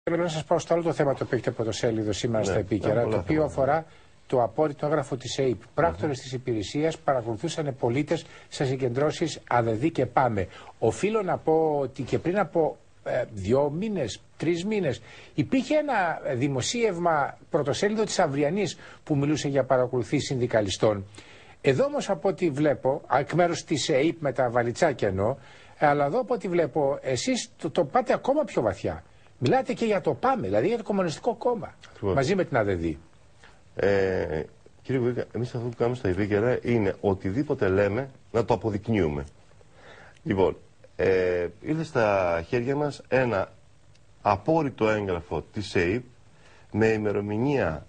Θέλω να σας πάω στο άλλο το θέμα το οποίο έχετε πρωτοσέλιδο σήμερα στα επίκαιρα, το οποίο αφορά το απόρριτο έγγραφο της ΑΕΠ. Πράκτορες της υπηρεσίας παρακολουθούσαν πολίτες σε συγκεντρώσεις ΑΔΔ και ΠΑΜΕ. Οφείλω να πω ότι και πριν από 2 μήνες, 3 μήνες, υπήρχε ένα δημοσίευμα πρωτοσέλιδο της Αυριανής που μιλούσε για παρακολουθήσεις συνδικαλιστών. Εδώ όμως από ό,τι βλέπω, εκ μέρους της ΑΕΠ με τα βαλιτσάκια εννοώ, αλλά εδώ από ό,τι βλέπω, εσείς το πάτε ακόμα πιο βαθιά. Μιλάτε και για το ΠΑΜΕ, δηλαδή για το Κομμουνιστικό Κόμμα, μαζί με την ΑΔΔ. Κύριε Βουίκα, εμείς αυτό που κάνουμε στα επίκαιρα είναι οτιδήποτε λέμε να το αποδεικνύουμε. Λοιπόν, ήρθε στα χέρια μας ένα απόρριτο έγγραφο της ΑΕΠ με ημερομηνία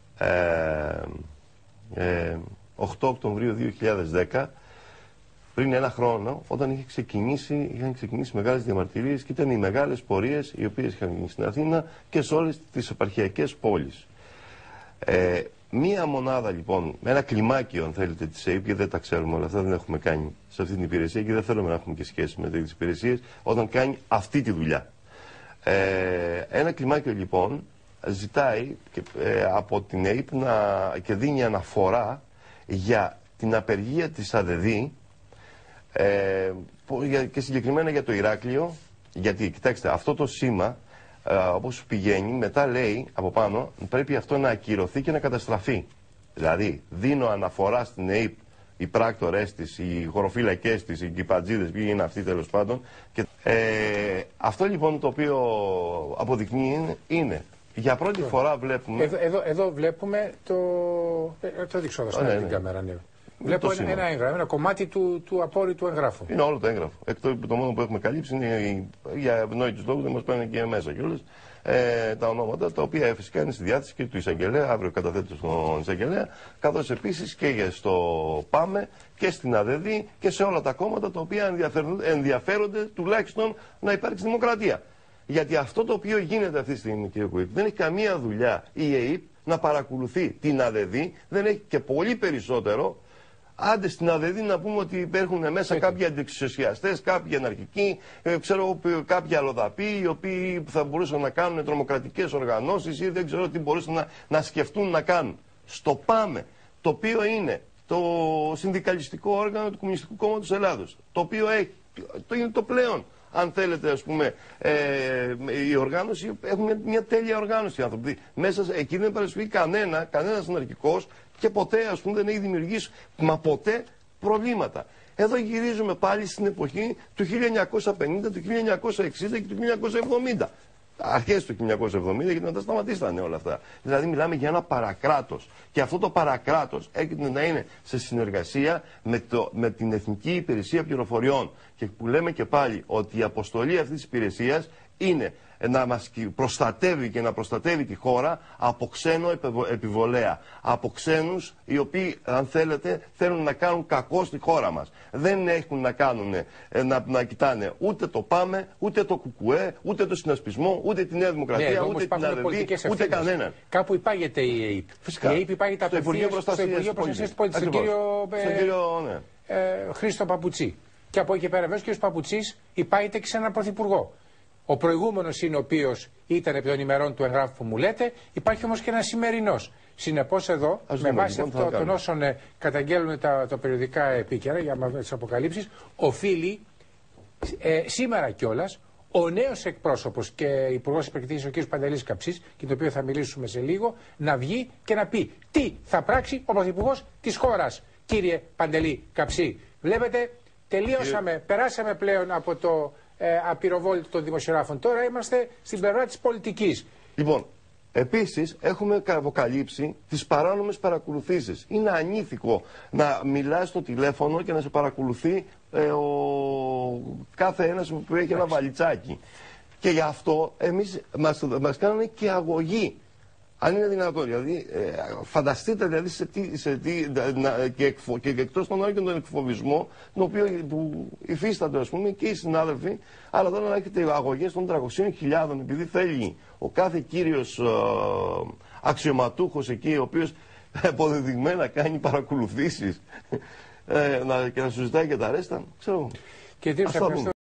8 Οκτωβρίου 2010, πριν 1 χρόνο, όταν είχαν ξεκινήσει μεγάλες διαμαρτυρίες και ήταν οι μεγάλες πορείες οι οποίες είχαν γίνει στην Αθήνα και σε όλες τις επαρχιακές πόλεις. Μία μονάδα λοιπόν, με ένα κλιμάκιο αν θέλετε της ΑΕΠ, και δεν τα ξέρουμε όλα αυτά, δεν έχουμε κάνει σε αυτή την υπηρεσία και δεν θέλουμε να έχουμε και σχέση με τέτοιες υπηρεσίες, όταν κάνει αυτή τη δουλειά. Ένα κλιμάκιο λοιπόν ζητάει από την ΑΕΠ και δίνει αναφορά για την απεργία της ΑΔΔ και συγκεκριμένα για το Ηράκλειο, γιατί κοιτάξτε αυτό το σήμα όπως πηγαίνει μετά λέει από πάνω πρέπει αυτό να ακυρωθεί και να καταστραφεί. Δηλαδή δίνω αναφορά στην ΑΕΠ, οι πράκτορες της, οι χωροφύλακες της, οι κυπατζίδες, ποιοι είναι αυτοί τέλος πάντων, και, αυτό λοιπόν το οποίο αποδεικνύει είναι για πρώτη φορά βλέπουμε... Εδώ βλέπουμε το δείξω εδώ στην κάμερα. Ναι. Βλέπω ένα κομμάτι του απόρριτου εγγράφου. Είναι όλο το έγγραφο. Το μόνο που έχουμε καλύψει είναι για ευνόητους λόγους, δεν μας πάνε και μέσα κιόλας τα ονόματα, τα οποία φυσικά είναι στη διάθεση και του εισαγγελέα, αύριο καταθέτω στον εισαγγελέα, καθώς επίσης και στο ΠΑΜΕ και στην ΑΔΔ και σε όλα τα κόμματα τα οποία ενδιαφέρονται τουλάχιστον να υπάρξει δημοκρατία. Γιατί αυτό το οποίο γίνεται αυτή τη στιγμή, κύριε Κουίκ, δεν έχει καμία δουλειά η ΑΕΠ να παρακολουθεί την ΑΔΔ, δεν έχει και πολύ περισσότερο. Άντε στην ΑΔΔ να πούμε ότι υπάρχουν μέσα κάποιοι αντιεξουσιαστές, κάποιοι αναρχικοί, ξέρω κάποιοι αλλοδαποί, οι οποίοι θα μπορούσαν να κάνουν τρομοκρατικές οργανώσεις ή δεν ξέρω τι μπορούσαν να σκεφτούν να κάνουν. Στο ΠΑΜΕ, το οποίο είναι το συνδικαλιστικό όργανο του Κομμουνιστικού Κόμματος Ελλάδος, το οποίο είναι το πλέον, αν θέλετε, ας πούμε, η οργάνωση, έχουν μια τέλεια οργάνωση οι άνθρωποι. Μέσα εκεί δεν παρασφύγει κανένας αναρχικός και ποτέ, ας πούμε, δεν έχει δημιουργήσει, μα ποτέ, προβλήματα. Εδώ γυρίζουμε πάλι στην εποχή του 1950, του 1960 και του 1970. Αρχές του 1970, γιατί μετά σταματήσανε όλα αυτά. Δηλαδή μιλάμε για ένα παρακράτος. Και αυτό το παρακράτος έρχεται να είναι σε συνεργασία με την Εθνική Υπηρεσία Πληροφοριών. Και που λέμε και πάλι ότι η αποστολή αυτής της υπηρεσίας είναι να μας προστατεύει και να προστατεύει τη χώρα από ξένο επιβολέα. Από ξένους οι οποίοι, αν θέλετε, θέλουν να κάνουν κακό στη χώρα μας. Δεν έχουν να κάνουν, να κοιτάνε ούτε το ΠΑΜΕ, ούτε το ΚΚΕ, ούτε το συνασπισμό, ούτε τη Νέα Δημοκρατία, ούτε την ΑΔΔ, ούτε κανέναν. Κάπου υπάγεται η ΑΕΠ. Φυσικά. Η ΑΕΠ υπάγεται στο Υπουργείο Προστασίας του Πολίτη. Στον κύριο Χρήστο Παπουτσί. Και από εκεί και πέρα, βέβαια, ο κύριος Παπουτσής υπάγεται και σε έναν πρωθυπουργό. Ο προηγούμενος είναι ο οποίος ήταν επί των ημερών του εγγράφου που μου λέτε, υπάρχει όμως και ένας σημερινός. Συνεπώς εδώ, με βάση αυτό των όσων καταγγέλνουν τα περιοδικά επίκαιρα για τις αποκαλύψεις, οφείλει σήμερα κιόλας ο νέος εκπρόσωπος και υπουργός υπηρετικής ο κ. Παντελής Καψής, και το οποίο θα μιλήσουμε σε λίγο, να βγει και να πει τι θα πράξει ο πρωθυπουργός της χώρας, κύριε Παντελή Καψή. Βλέπετε, τελείωσαμε, περάσαμε πλέον από το απειροβόλητο των δημοσιογράφων. Τώρα είμαστε στην πλευρά της πολιτικής. Λοιπόν, επίσης έχουμε αποκαλύψει τις παράνομες παρακολουθήσεις. Είναι ανήθικο να μιλάς στο τηλέφωνο και να σε παρακολουθεί κάθε ένας που έχει ένα βαλιτσάκι. Και γι' αυτό εμείς μας κάνανε και αγωγή. Αν είναι δυνατόν, δηλαδή, φανταστείτε δηλαδή και εκτός των άλλων και τον εκφοβισμό, τον οποίο που υφίστανται, ας πούμε, και οι συνάδελφοι, αλλά τώρα να έχετε αγωγές των 300.000, επειδή θέλει ο κάθε κύριος αξιωματούχος εκεί, ο οποίος αποδεδειγμένα κάνει παρακολουθήσεις και να σου ζητάει και τα ρέστα, ξέρω. Και